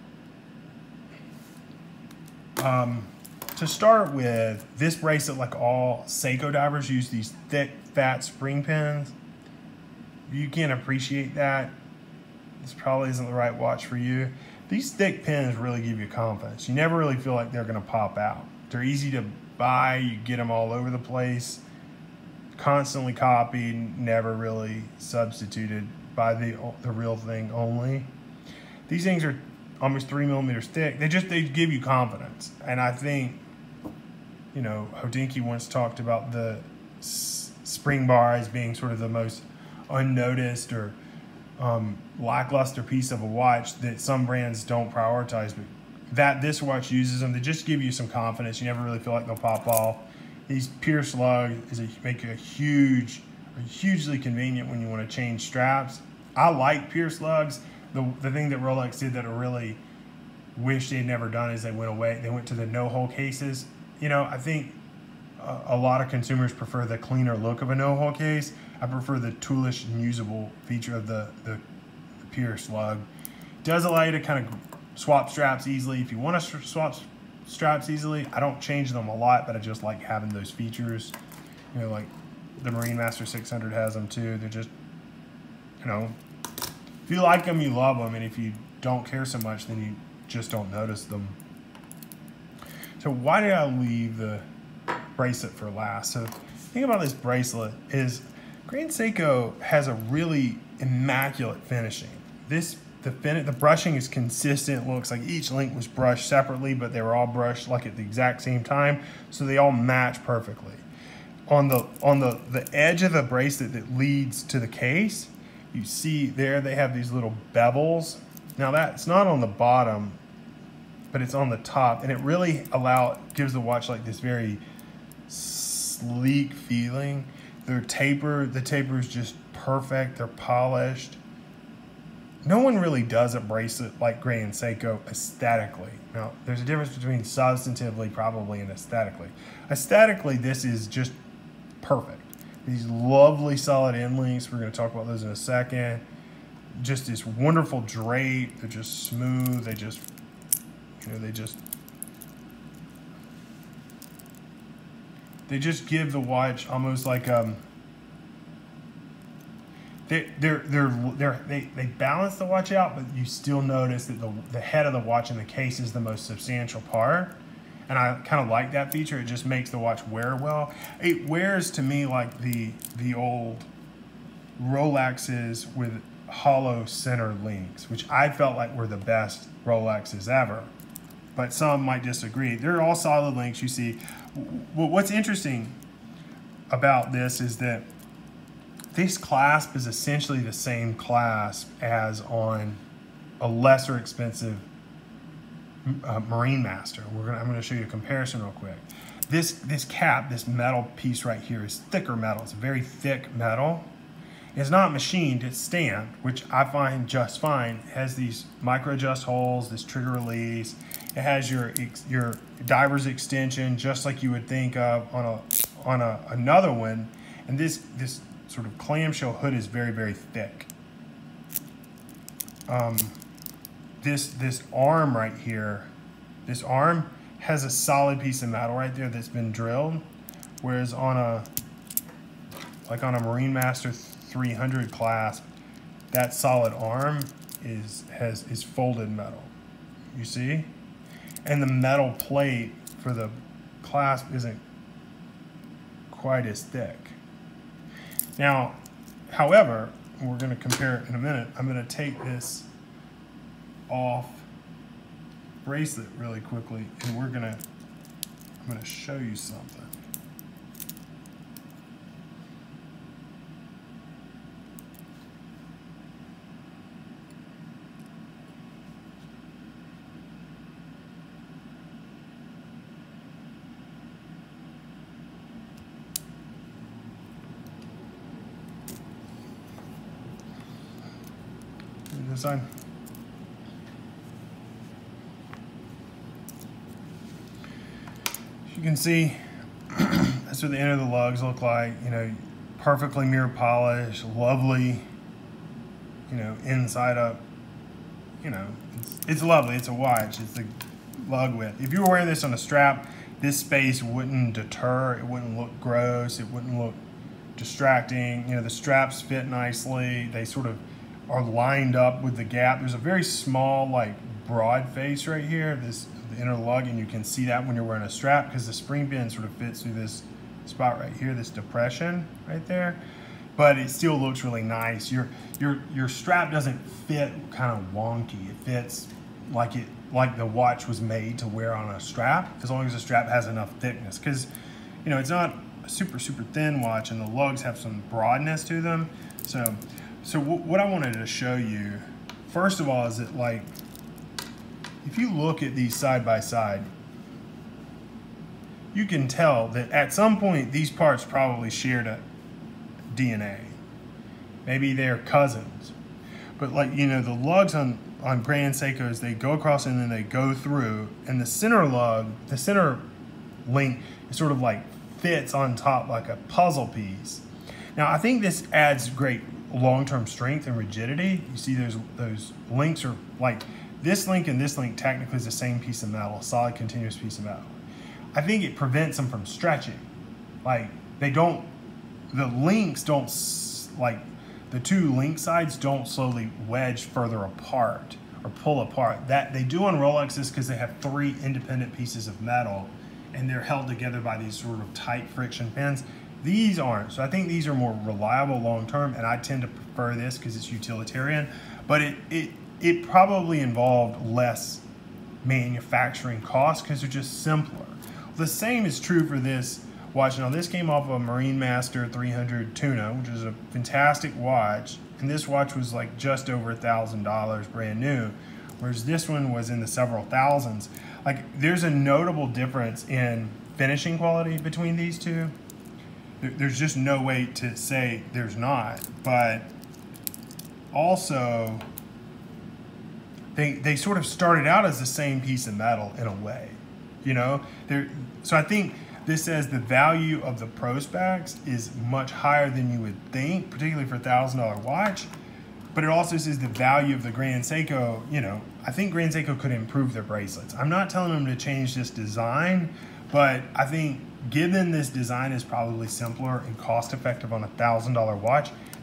To start with, this bracelet, like all Seiko divers, use these thick, fat spring pins. You can't appreciate that. This probably isn't the right watch for you. These thick pins really give you confidence. You never really feel like they're going to pop out. They're easy to buy. You get them all over the place. Constantly copied, never really substituted by the real thing only. These things are almost 3 millimeters thick. They give you confidence. And I think, Hodinkee once talked about the spring bar as being sort of the most unnoticed or lackluster piece of a watch that some brands don't prioritize, but this watch uses them. They just give you some confidence. You never really feel like they'll pop off. These pierced lugs make a hugely convenient when you want to change straps. I like pierced lugs. The thing that Rolex did that I really wish they'd never done is they went to the no-hole cases. I think a lot of consumers prefer the cleaner look of a no-hole case. I prefer the toolish and usable feature of the pierced lug. It does allow you to kind of swap straps easily. If you want to swap straps easily, I don't change them a lot, but I just like having those features. Like the Marine Master 600 has them too. They're just, if you like them, you love them, and if you don't care so much, then you just don't notice them. So why did I leave the bracelet for last? So the thing about this bracelet is Grand Seiko has a really immaculate finishing. The brushing is consistent. It looks like each link was brushed separately, but they were all brushed like at the exact same time, so they all match perfectly. On the edge of the bracelet that leads to the case, you see there they have these little bevels. Now that's not on the bottom, but it's on the top, and it really gives the watch like this very sleek feeling. The taper is just perfect. They're polished. No one really does a bracelet like Grand Seiko aesthetically. Now, there's a difference between substantively probably and aesthetically. Aesthetically, this is just perfect. These lovely solid end links, we're going to talk about those in a second. Just this wonderful drape. They're just smooth. They just give the watch almost like they balance the watch out, but you still notice that the head of the watch in the case is the most substantial part. And I kind of like that feature. It just makes the watch wear well. It wears to me like the old Rolexes with hollow center links, which I felt like were the best Rolexes ever. But some might disagree. They're all solid links, you see. What's interesting about this is that this clasp is essentially the same clasp as on a lesser expensive Marine Master. I'm going to show you a comparison real quick. This cap, this metal piece right here, is thicker metal. It's very thick metal. It's not machined, it's stamped, which I find just fine. It has these micro adjust holes, this trigger release. It has your diver's extension, just like you would think of on another one. And this sort of clamshell hood is very, very thick. This arm right here, this arm has a solid piece of metal right there that's been drilled, whereas on a Marine Master 300 clasp, that solid arm is folded metal. You see? And the metal plate for the clasp isn't quite as thick. Now, however, we're going to compare it in a minute. I'm going to take this off bracelet really quickly, and I'm going to show you something. This side. You can see that's what the end of the lugs look like. You know, perfectly mirror polished, lovely. You know, inside up. You know, it's lovely. It's a watch. It's the lug width. If you were wearing this on a strap, this space wouldn't deter. It wouldn't look gross. It wouldn't look distracting. You know, the straps fit nicely. They sort of are lined up with the gap. There's a very small, like, broad face right here, the inner lug, and you can see that when you're wearing a strap because the spring pin sort of fits through this spot right here, this depression right there. But it still looks really nice. Your strap doesn't fit kind of wonky. It fits like the watch was made to wear on a strap, as long as the strap has enough thickness. Because, you know, it's not a super thin watch, and the lugs have some broadness to them. So what I wanted to show you, first of all, is that, like, if you look at these side by side, you can tell that at some point these parts probably shared a DNA. Maybe they're cousins. But, like, you know, the lugs on Grand Seikos, they go across and then they go through, and the center lug, the center link, is sort of like fits on top like a puzzle piece. Now, I think this adds great long-term strength and rigidity. You see those links are like, this link and this link technically is the same piece of metal, a solid continuous piece of metal. I think it prevents them from stretching. Like, the links don't, like, the two link sides don't slowly wedge further apart or pull apart. That they do on Rolexes because they have 3 independent pieces of metal and they're held together by these sort of tight friction pins. These aren't. So I think these are more reliable long-term, and I tend to prefer this because it's utilitarian, but it probably involved less manufacturing costs because they're just simpler. The same is true for this watch. Now, this came off of a Marine Master 300 Tuna, which is a fantastic watch, and this watch was like just over $1,000 brand new, whereas this one was in the several thousands. Like, there's a notable difference in finishing quality between these two. There's just no way to say there's not, but also they sort of started out as the same piece of metal in a way, you know? So I think this says the value of the Pro Specs is much higher than you would think, particularly for a $1,000 watch, but it also says the value of the Grand Seiko, you know, I think Grand Seiko could improve their bracelets. I'm not telling them to change this design, but I think given this design is probably simpler and cost effective on a $1,000 watch,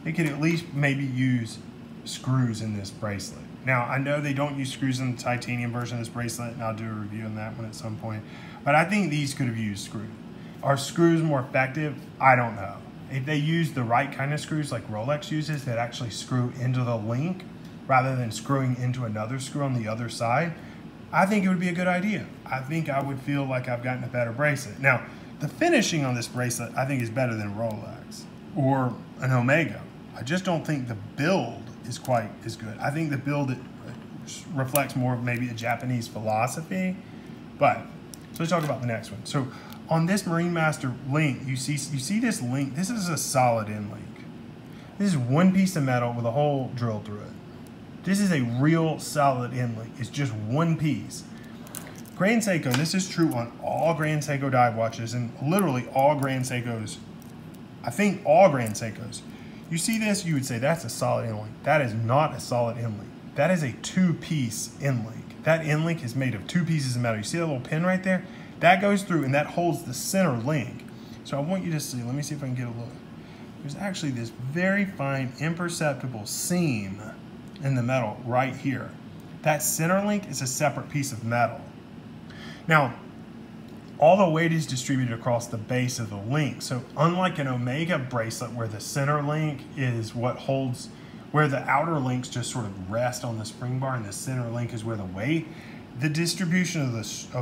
they could at least maybe use screws in this bracelet. Now, I know they don't use screws in the titanium version of this bracelet, and I'll do a review on that one at some point, but I think these could have used screws. Are screws more effective? I don't know. If they use the right kind of screws like Rolex uses that actually screw into the link rather than screwing into another screw on the other side, I think it would be a good idea. I think I would feel like I've gotten a better bracelet. Now, the finishing on this bracelet I think is better than Rolex or an Omega. I just don't think the build is quite as good. I think the build reflects more of maybe a Japanese philosophy. But so let's talk about the next one. So on this Marine Master link, you see this link. This is a solid end link. This is one piece of metal with a hole drilled through it. This is a real solid end link. It's just one piece. Grand Seiko, and this is true on all Grand Seiko dive watches and literally all Grand Seikos. I think all Grand Seikos. You see this, you would say that's a solid end link. That is not a solid end link. That is a two-piece end link. That end link is made of two pieces of metal. You see that little pin right there? That goes through and that holds the center link. So I want you to see, let me see if I can get a look. There's actually this very fine, imperceptible seam in the metal right here. That center link is a separate piece of metal. Now, all the weight is distributed across the base of the link. So unlike an Omega bracelet where the center link is what holds, where the outer links just sort of rest on the spring bar and the center link is where the weight, the distribution of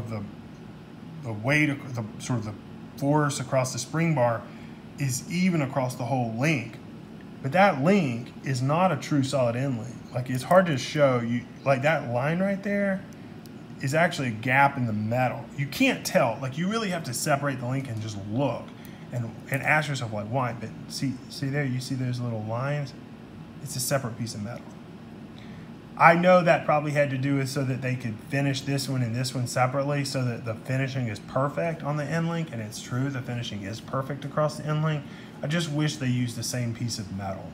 the weight, the sort of the force across the spring bar is even across the whole link. But that link is not a true solid end link. Like, it's hard to show you, like that line right there is actually a gap in the metal. You can't tell, like you really have to separate the link and just look and ask yourself like why, but see there, you see those little lines? It's a separate piece of metal. I know that probably had to do with so that they could finish this one and this one separately so that the finishing is perfect on the end link, and it's true, the finishing is perfect across the end link. I just wish they used the same piece of metal.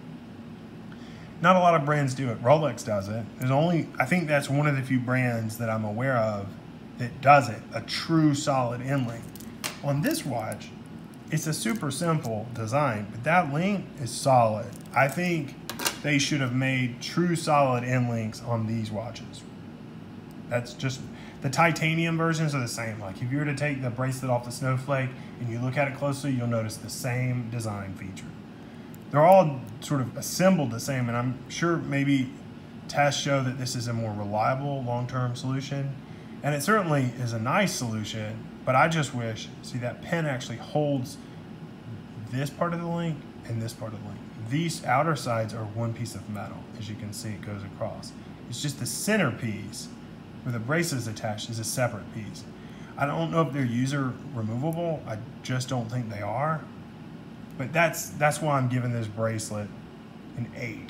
Not a lot of brands do it. Rolex does it. There's only, I think that's one of the few brands that I'm aware of that does it, a true solid end link. On this watch, it's a super simple design, but that link is solid. I think they should have made true solid end links on these watches. That's just, the titanium versions are the same. Like if you were to take the bracelet off the snowflake and you look at it closely, you'll notice the same design feature. They're all sort of assembled the same, and I'm sure maybe tests show that this is a more reliable long-term solution, and it certainly is a nice solution, but I just wish, see that pin actually holds this part of the link and this part of the link. These outer sides are one piece of metal. As you can see, it goes across. It's just the center piece where the bracelet is attached is a separate piece. I don't know if they're user removable. I just don't think they are. But that's why I'm giving this bracelet an 8.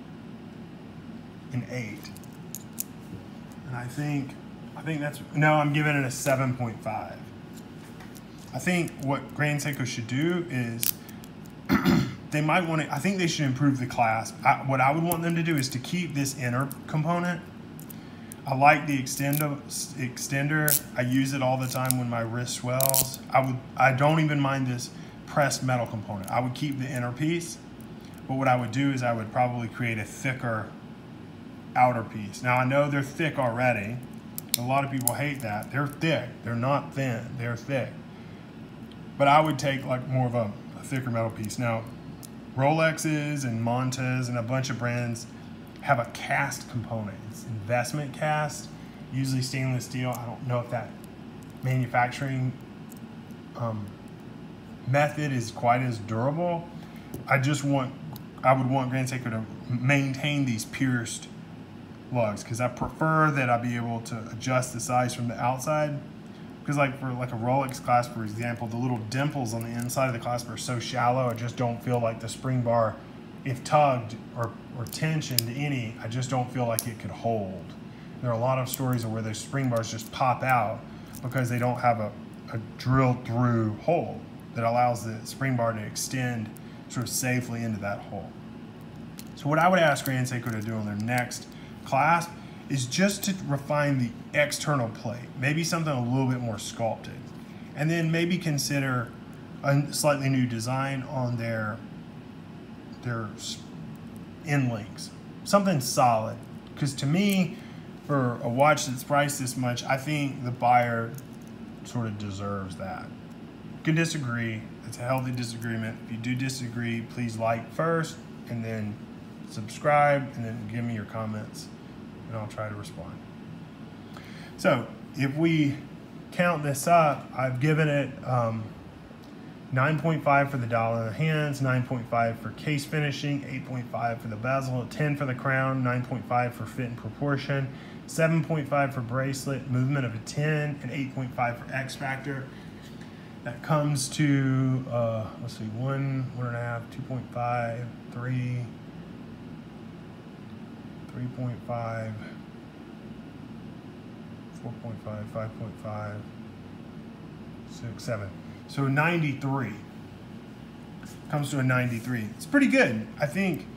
An 8. And I think that's, no, I'm giving it a 7.5. I think what Grand Seiko should do is they might want to, I think they should improve the clasp. What I would want them to do is to keep this inner component. I like the extender. I use it all the time when my wrist swells. I don't even mind this pressed metal component. I would keep the inner piece, but what I would do is I would probably create a thicker outer piece. Now I know they're thick already. A lot of people hate that. They're thick. They're not thin. They're thick. But I would take like more of a thicker metal piece. Now Rolexes and Montes and a bunch of brands have a cast component. It's investment cast, usually stainless steel. I don't know if that manufacturing method is quite as durable. I would want Grand Seiko to maintain these pierced lugs because I prefer that I be able to adjust the size from the outside. Because like for like a Rolex clasp, for example, the little dimples on the inside of the clasp are so shallow, I just don't feel like the spring bar, if tugged or tensioned any, I just don't feel like it could hold. There are a lot of stories of where those spring bars just pop out because they don't have a drilled through hole that allows the spring bar to extend sort of safely into that hole. So what I would ask Grand Seiko to do on their next clasp is just to refine the external plate, maybe something a little bit more sculpted, and then maybe consider a slightly new design on their their end links, something solid. Because to me, for a watch that's priced this much, I think the buyer sort of deserves that. You can disagree. It's a healthy disagreement. If you do disagree, please like first and then subscribe and then give me your comments and I'll try to respond. So if we count this up, I've given it 9.5 for the dollar in the hands, 9.5 for case finishing, 8.5 for the bezel, 10 for the crown, 9.5 for fit and proportion, 7.5 for bracelet, movement of a 10, and 8.5 for X factor. That comes to, let's see, 1, 1.5, 2.5, 3, 3.5, 4.5, 5.5, 6, 7. So 93. Comes to a 93. It's pretty good. I think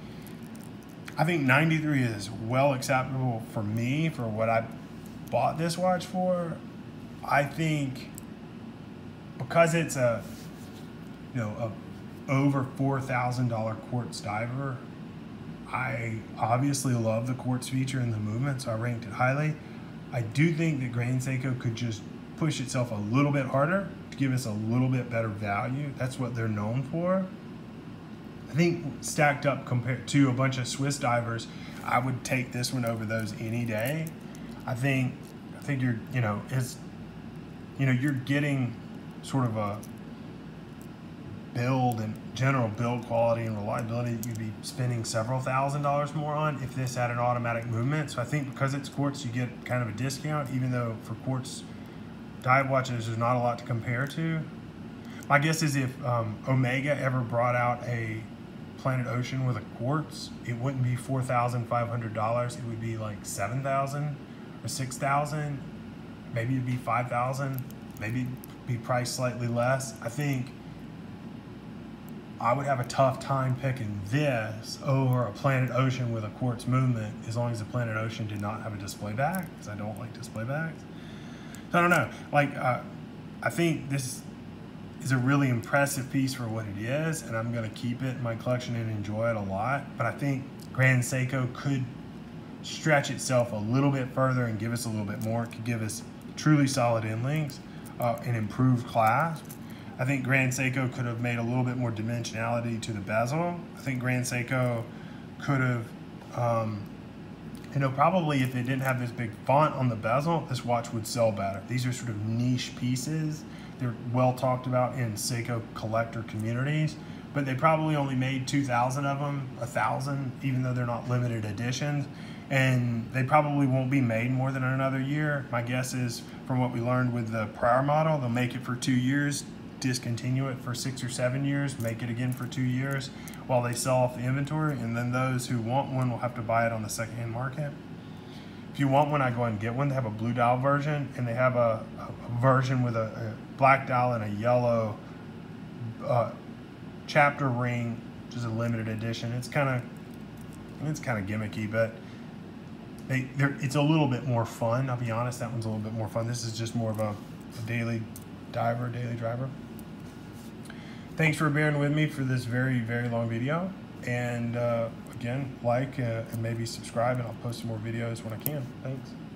93 is well acceptable for me for what I bought this watch for. I think because it's a over $4,000 quartz diver, I obviously love the quartz feature and the movement, so I ranked it highly. I do think that Grand Seiko could just push itself a little bit harder to give us a little bit better value. That's what they're known for. I think stacked up compared to a bunch of Swiss divers, I would take this one over those any day. I think you're, you're getting sort of a build and general build quality and reliability that you'd be spending several $1,000s more on if this had an automatic movement. So I think because it's quartz, you get kind of a discount, even though for quartz dive watches, there's not a lot to compare to. My guess is if Omega ever brought out a Planet Ocean with a quartz, it wouldn't be $4,500. It would be like $7,000 or $6,000. Maybe it'd be $5,000. Maybe it'd be priced slightly less. I think I would have a tough time picking this over a Planet Ocean with a quartz movement, as long as the Planet Ocean did not have a display back, because I don't like display backs. So I don't know. Like, I think this is a really impressive piece for what it is, and I'm going to keep it in my collection and enjoy it a lot. But I think Grand Seiko could stretch itself a little bit further and give us a little bit more. It could give us truly solid end links and improved clasp. I think Grand Seiko could have made a little bit more dimensionality to the bezel. I think Grand Seiko could have, probably if it didn't have this big font on the bezel, this watch would sell better. These are sort of niche pieces. They're well talked about in Seiko collector communities, but they probably only made 2,000 of them, 1,000, even though they're not limited editions. And they probably won't be made more than another year. My guess is, from what we learned with the prior model, they'll make it for 2 years, discontinue it for 6 or 7 years, make it again for 2 years while they sell off the inventory, and then those who want one will have to buy it on the secondhand market. If you want one, I go ahead and get one. They have a blue dial version, and they have a version with a black dial and a yellow chapter ring, which is a limited edition. It's kind of gimmicky, but it's a little bit more fun. I'll be honest, that one's a little bit more fun. This is just more of a daily driver. Thanks for bearing with me for this very, very long video. And again, like and maybe subscribe, and I'll post some more videos when I can. Thanks.